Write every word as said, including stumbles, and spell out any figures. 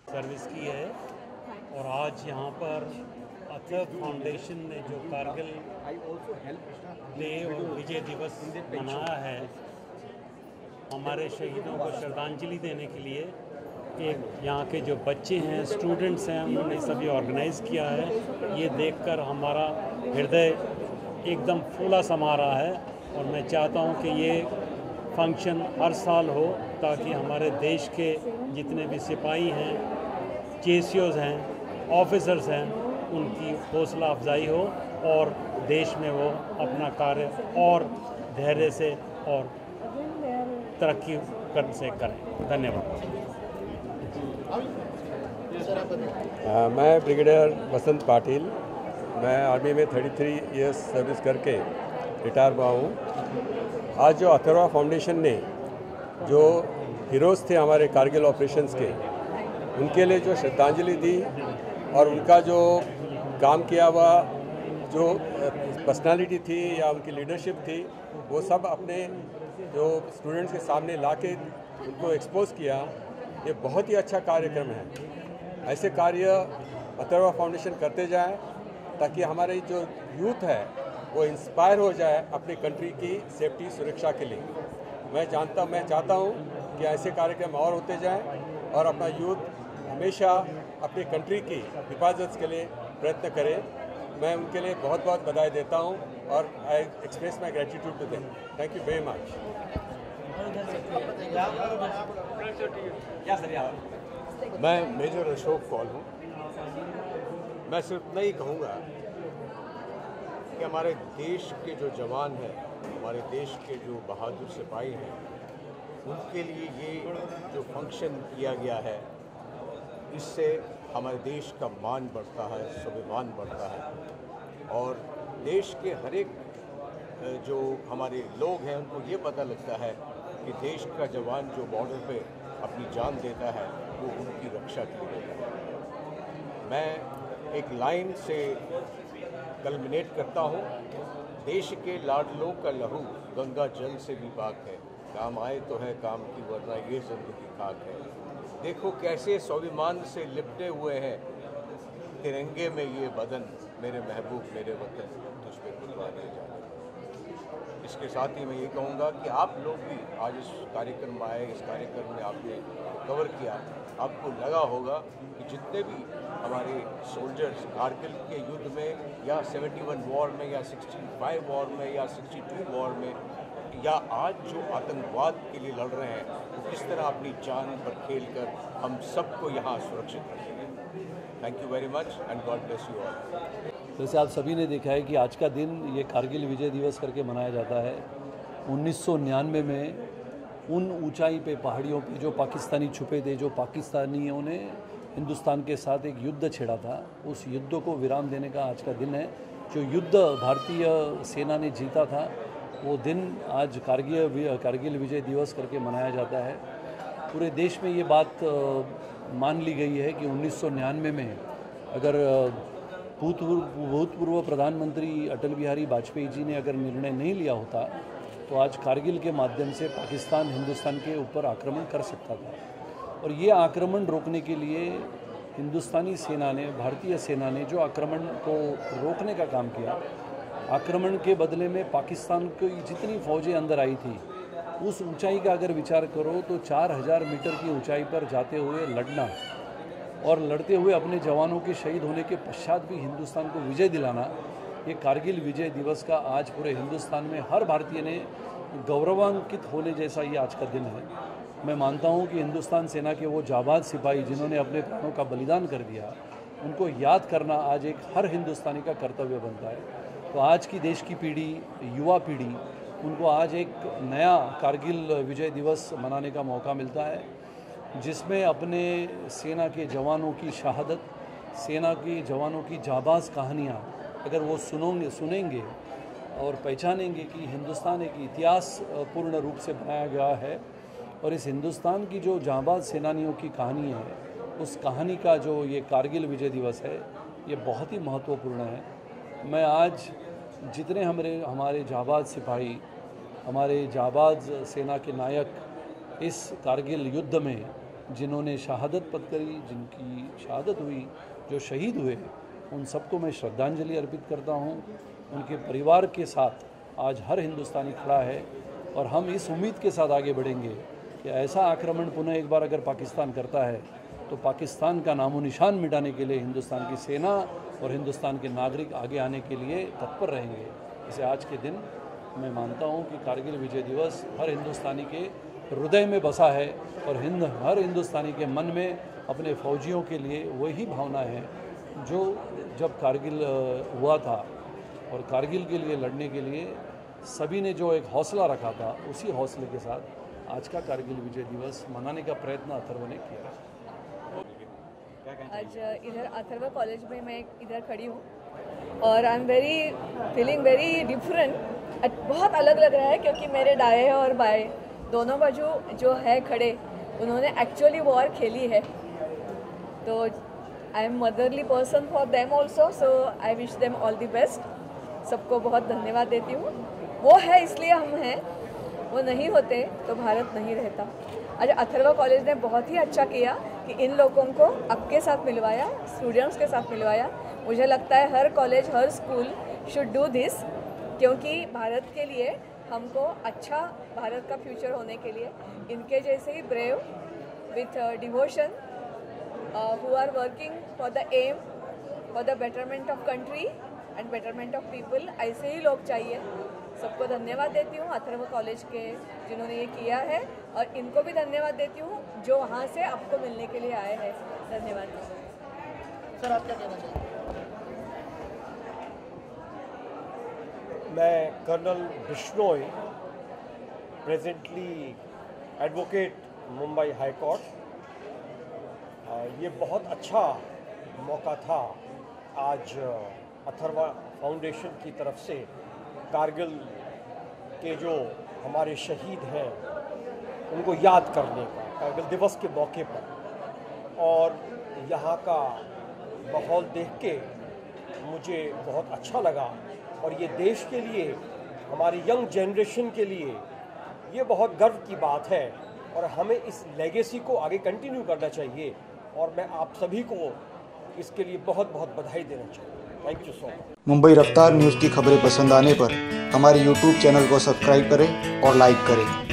Service की है और आज यहाँ पर अथर फाउंडेशन ने जो कारगिल डे और विजय दिवस मनाया है, हमारे शहीदों को श्रद्धांजलि देने के लिए एक यहाँ के जो बच्चे हैं, स्टूडेंट्स हैं, उन्होंने सभी ऑर्गेनाइज़ किया है। ये देखकर हमारा हृदय एकदम फूला समा रहा है और मैं चाहता हूँ कि ये फंक्शन हर साल हो ताकि हमारे देश के जितने भी सिपाही हैं, जेसीओज़ हैं, ऑफिसर्स हैं, उनकी हौसला अफजाई हो और देश में वो अपना कार्य और धैर्य से और तरक्की कर से करें। धन्यवाद। आ, मैं ब्रिगेडियर वसंत पाटिल, मैं आर्मी में तैंतीस इयर्स सर्विस करके रिटायर हुआ हूँ। आज जो अथर्वा फाउंडेशन ने जो हीरोज़ थे हमारे कारगिल ऑपरेशंस के, उनके लिए जो श्रद्धांजलि दी और उनका जो काम किया हुआ जो पर्सनालिटी थी या उनकी लीडरशिप थी, वो सब अपने जो स्टूडेंट्स के सामने लाके उनको एक्सपोज किया। ये बहुत ही अच्छा कार्यक्रम है। ऐसे कार्य अथर्वा फाउंडेशन करते जाए ताकि हमारे जो यूथ है वो इंस्पायर हो जाए अपनी कंट्री की सेफ्टी सुरक्षा के लिए। मैं जानता मैं चाहता हूँ कि ऐसे कार्यक्रम और होते जाएं और अपना यूथ हमेशा अपनी कंट्री की हिफाजत के लिए प्रयत्न करे। मैं उनके लिए बहुत बहुत बधाई देता हूँ और I express my gratitude to them. Thank you very much. मैं मेजर अशोक कौल हूँ। मैं सिर्फ इतना ही कहूँगा कि हमारे देश के जो जवान हैं, हमारे देश के जो बहादुर सिपाही हैं, उनके लिए ये जो फंक्शन किया गया है, इससे हमारे देश का मान बढ़ता है, स्वाभिमान बढ़ता है और देश के हर एक जो हमारे लोग हैं उनको ये पता लगता है कि देश का जवान जो बॉर्डर पे अपनी जान देता है वो उनकी रक्षा के लिए देता है। मैं एक लाइन से कल्मिनेट करता हूँ, देश के लाडलों का लहू गंगा जल से भी पाक है, काम आए तो है काम की वरना ये जिंदगी खाक है। देखो कैसे स्वाभिमान से लिपटे हुए हैं तिरंगे में ये बदन, मेरे महबूब मेरे वतन तुझ पे कुर्बानी जाने। इसके साथ ही मैं ये कहूँगा कि आप लोग भी आज इस कार्यक्रम में आए, इस कार्यक्रम में आपने कवर किया, आपको लगा होगा कि जितने भी हमारे सोल्जर्स कारगिल के युद्ध में या इकहत्तर वॉर में या पैंसठ वॉर में या बासठ वॉर में या आज जो आतंकवाद के लिए लड़ रहे हैं, वो किस तरह अपनी जान पर खेल कर हम सबको यहाँ सुरक्षित रखेंगे। Thank you very much and God bless you all. जैसे आप सभी ने देखा है कि आज का दिन ये कारगिल विजय दिवस करके मनाया जाता है। उन्नीस सौ निन्यानवे में उन ऊंचाई पे पहाड़ियों पे जो पाकिस्तानी छुपे थे, जो पाकिस्तानियों ने हिंदुस्तान के साथ एक युद्ध छेड़ा था, उस युद्ध को विराम देने का आज का दिन है। जो युद्ध भारतीय सेना ने जीता था, वो दिन आज कारगिल कारगिल विजय दिवस करके मनाया जाता है। पूरे देश में ये बात मान ली गई है कि उन्नीस सौ निन्यानवे में अगर भूतपूर्व भूतपूर्व प्रधानमंत्री अटल बिहारी वाजपेयी जी ने अगर निर्णय नहीं लिया होता तो आज कारगिल के माध्यम से पाकिस्तान हिंदुस्तान के ऊपर आक्रमण कर सकता था। और ये आक्रमण रोकने के लिए हिंदुस्तानी सेना ने, भारतीय सेना ने जो आक्रमण को रोकने का काम किया, आक्रमण के बदले में पाकिस्तान की जितनी फौजें अंदर आई थी, उस ऊंचाई का अगर विचार करो तो चार हज़ार मीटर की ऊंचाई पर जाते हुए लड़ना और लड़ते हुए अपने जवानों के शहीद होने के पश्चात भी हिंदुस्तान को विजय दिलाना, ये कारगिल विजय दिवस का आज पूरे हिंदुस्तान में हर भारतीय ने गौरवान्वित होने जैसा ये आज का दिन है। मैं मानता हूँ कि हिंदुस्तान सेना के वो जाबाज सिपाही जिन्होंने अपने प्राणों का बलिदान कर दिया, उनको याद करना आज एक हर हिंदुस्तानी का कर्तव्य बनता है। तो आज की देश की पीढ़ी, युवा पीढ़ी, उनको आज एक नया कारगिल विजय दिवस मनाने का मौका मिलता है, जिसमें अपने सेना के जवानों की शहादत, सेना के जवानों की जाबाज कहानियाँ अगर वो सुनोगे सुनेंगे और पहचानेंगे कि हिंदुस्तान एक इतिहास पूर्ण रूप से बनाया गया है और इस हिंदुस्तान की जो जाबाज सेनानियों की कहानी है, उस कहानी का जो ये कारगिल विजय दिवस है, ये बहुत ही महत्वपूर्ण है। मैं आज जितने हमारे हमारे जाबाज सिपाही, हमारे जाबाज सेना के नायक इस कारगिल युद्ध में जिन्होंने शहादत पद करी, जिनकी शहादत हुई, जो शहीद हुए, उन सबको मैं श्रद्धांजलि अर्पित करता हूँ। उनके परिवार के साथ आज हर हिंदुस्तानी खड़ा है और हम इस उम्मीद के साथ आगे बढ़ेंगे कि ऐसा आक्रमण पुनः एक बार अगर पाकिस्तान करता है तो पाकिस्तान का नामो निशान मिटाने के लिए हिंदुस्तान की सेना और हिंदुस्तान के नागरिक आगे आने के लिए तत्पर रहेंगे। इसे आज के दिन मैं मानता हूँ कि कारगिल विजय दिवस हर हिंदुस्तानी के हृदय में बसा है और हिंद हर हिंदुस्तानी के मन में अपने फौजियों के लिए वही भावना है जो जब कारगिल हुआ था और कारगिल के लिए लड़ने के लिए सभी ने जो एक हौसला रखा था, उसी हौसले के साथ आज का कारगिल विजय दिवस मनाने का प्रयत्न अथर्व ने किया। आज इधर अथर्व कॉलेज में मैं इधर खड़ी हूँ और I am very feeling very different. बहुत अलग लग रहा है क्योंकि मेरे दाएं और बाएं दोनों बाजू जो है खड़े, उन्होंने एक्चुअली वॉर खेली है। तो I am motherly person for them also, so I wish them all the best. सबको बहुत धन्यवाद देती हूँ। वो है इसलिए हम हैं, वो नहीं होते तो भारत नहीं रहता। आज अथर्व कॉलेज ने बहुत ही अच्छा किया कि इन लोगों को आपके साथ मिलवाया, स्टूडेंट्स के साथ मिलवाया। मुझे लगता है हर कॉलेज, हर स्कूल शुड डू दिस, क्योंकि भारत के लिए, हमको अच्छा भारत का फ्यूचर होने के लिए इनके जैसे ही brave with devotion who are working for them, for the betterment of country and betterment of people, ऐसे ही लोग चाहिए। सबको धन्यवाद देती हूँ अथर्व कॉलेज के जिन्होंने ये किया है, और इनको भी धन्यवाद देती हूँ जो वहाँ से आपको मिलने के लिए आए हैं। धन्यवाद सर। आप क्या कहना चाहेंगे? मैं colonel Bishnoi, presently advocate Mumbai high court. ये बहुत अच्छा मौका था आज अथर्व फाउंडेशन की तरफ से कारगिल के जो हमारे शहीद हैं उनको याद करने का, कारगिल दिवस के मौके पर। और यहाँ का माहौल देख के मुझे बहुत अच्छा लगा और ये देश के लिए, हमारी यंग जनरेशन के लिए ये बहुत गर्व की बात है और हमें इस लेगेसी को आगे कंटिन्यू करना चाहिए। और मैं आप सभी को इसके लिए बहुत बहुत बधाई देना चाहिए। Thank you so much. Mumbai Raftaar news की खबरें पसंद आने पर हमारे यूट्यूब चैनल को सब्सक्राइब करें और लाइक करें।